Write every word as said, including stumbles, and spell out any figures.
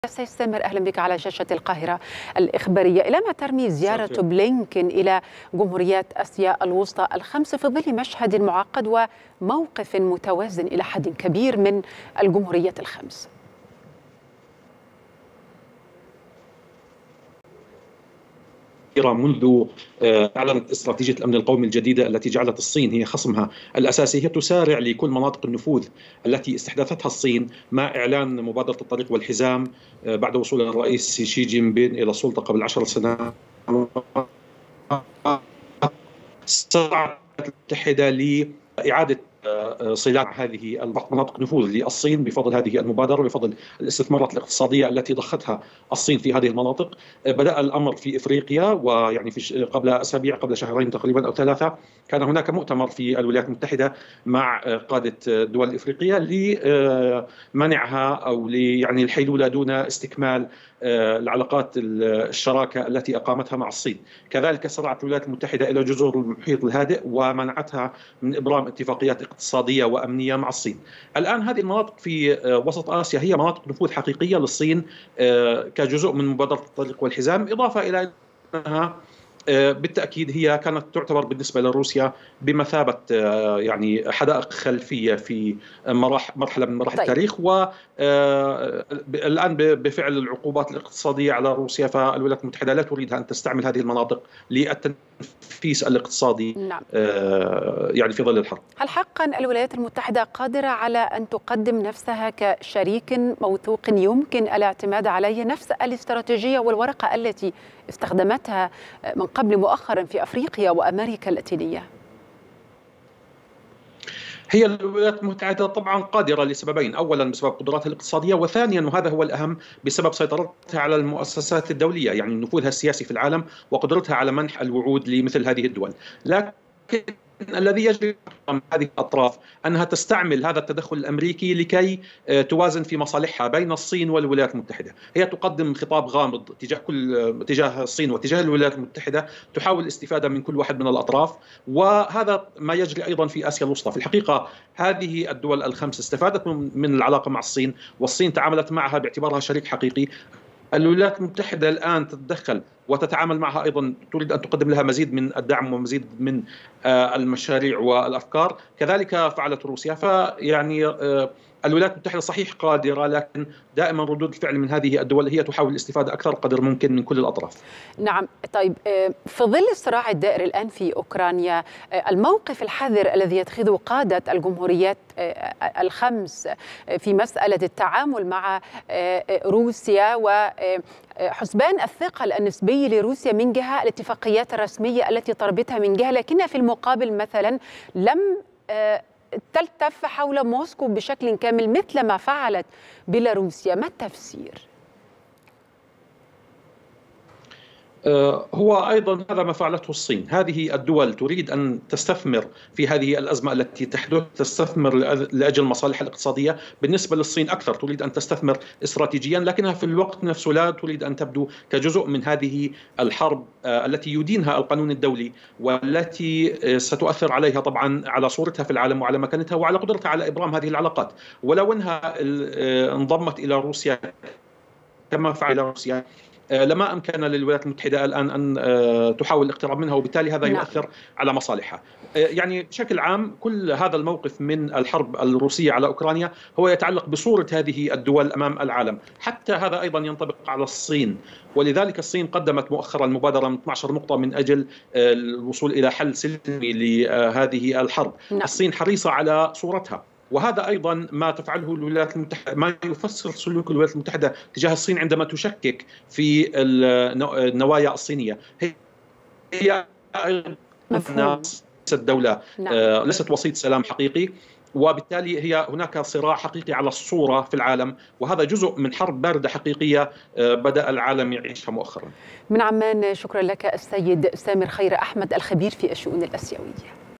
سيستمر. أهلا بك على شاشة القاهرة الإخبارية. إلى ما ترمي زيارة بلينكن إلى جمهوريات آسيا الوسطى الخمس في ظل مشهد معقد وموقف متوازن إلى حد كبير من الجمهوريات الخمس؟ منذ أعلنت استراتيجية الأمن القومي الجديدة التي جعلت الصين هي خصمها الأساسي، هي تسارع لكل مناطق النفوذ التي استحدثتها الصين مع إعلان مبادرة الطريق والحزام بعد وصول الرئيس شي جين بين إلى السلطة قبل عشر سنوات. سعت المتحدة لإعادة صلات هذه المناطق نفوذ للصين بفضل هذه المبادرة وبفضل الاستثمارات الاقتصادية التي ضختها الصين في هذه المناطق. بدأ الأمر في إفريقيا، ويعني في قبل أسابيع قبل شهرين تقريبا أو ثلاثة كان هناك مؤتمر في الولايات المتحدة مع قادة الدول الإفريقية لمنعها أو يعني الحيلولة دون استكمال العلاقات الشراكة التي أقامتها مع الصين. كذلك سرعت الولايات المتحدة إلى جزر المحيط الهادئ ومنعتها من إبرام اتفاقيات اقتصادية وأمنية مع الصين. الآن هذه المناطق في وسط آسيا هي مناطق نفوذ حقيقية للصين كجزء من مبادرة الطريق والحزام، إضافة إلى أنها بالتأكيد هي كانت تعتبر بالنسبة لروسيا بمثابة يعني حدائق خلفية في مرحلة من مراحل طيب. التاريخ. والآن بفعل العقوبات الاقتصادية على روسيا فالولايات المتحدة لا تريد أن تستعمل هذه المناطق للتنفيس الاقتصادي نعم. يعني في ظل الحرب. هل حقا الولايات المتحدة قادرة على أن تقدم نفسها كشريك موثوق يمكن الاعتماد عليه، نفس الاستراتيجية والورقة التي استخدمتها من قبل مؤخرا في أفريقيا وأمريكا اللاتينية؟ هي الولايات المتحدة طبعا قادرة لسببين، أولا بسبب قدراتها الاقتصادية، وثانيا وهذا هو الأهم بسبب سيطرتها على المؤسسات الدولية، يعني نفوذها السياسي في العالم وقدرتها على منح الوعود لمثل هذه الدول. لكن الذي يجري من هذه الأطراف أنها تستعمل هذا التدخل الأمريكي لكي توازن في مصالحها بين الصين والولايات المتحدة. هي تقدم خطاب غامض تجاه كل تجاه الصين وتجاه الولايات المتحدة، تحاول الاستفادة من كل واحد من الأطراف، وهذا ما يجري أيضا في آسيا الوسطى. في الحقيقة هذه الدول الخمس استفادت من العلاقة مع الصين، والصين تعاملت معها باعتبارها شريك حقيقي. الولايات المتحدة الآن تتدخل وتتعامل معها أيضا، تريد أن تقدم لها مزيد من الدعم ومزيد من المشاريع والأفكار. كذلك فعلت روسيا. فيعني الولايات المتحدة صحيح قادرة، لكن دائما ردود الفعل من هذه الدول هي تحاول الاستفادة أكثر قدر ممكن من كل الأطراف. نعم. طيب، في ظل الصراع الدائر الآن في أوكرانيا، الموقف الحذر الذي يتخذه قادة الجمهوريات الخمس في مسألة التعامل مع روسيا وحسبان الثقل النسبي لروسيا من جهة، الاتفاقيات الرسمية التي طلبتها من جهة، لكنها في المقابل مثلا لم تلتف حول موسكو بشكل كامل مثل ما فعلت بيلاروسيا. ما التفسير؟ هو أيضا هذا ما فعلته الصين. هذه الدول تريد أن تستثمر في هذه الأزمة التي تحدث، تستثمر لأجل مصالحها الاقتصادية. بالنسبة للصين أكثر تريد أن تستثمر استراتيجيا، لكنها في الوقت نفسه لا تريد أن تبدو كجزء من هذه الحرب التي يدينها القانون الدولي، والتي ستؤثر عليها طبعا على صورتها في العالم وعلى مكانتها وعلى قدرتها على إبرام هذه العلاقات. ولو أنها انضمت إلى روسيا كما فعل روسيا لما أمكن للولايات المتحدة الآن أن تحاول الاقتراب منها، وبالتالي هذا يؤثر على مصالحها. يعني بشكل عام كل هذا الموقف من الحرب الروسية على أوكرانيا هو يتعلق بصورة هذه الدول أمام العالم. حتى هذا أيضا ينطبق على الصين، ولذلك الصين قدمت مؤخرا مبادرة من اثنتي عشرة نقطة من أجل الوصول إلى حل سلمي لهذه الحرب. نعم. الصين حريصة على صورتها، وهذا أيضا ما تفعله الولايات المتحدة، ما يفسر سلوك الولايات المتحدة تجاه الصين عندما تشكك في النوايا الصينية. هي نفس الدولة نعم. ليست وسيط سلام حقيقي، وبالتالي هي هناك صراع حقيقي على الصورة في العالم، وهذا جزء من حرب باردة حقيقية بدأ العالم يعيشها مؤخرا. من عمان، شكرا لك السيد سامر خير أحمد الخبير في الشؤون الآسيوية.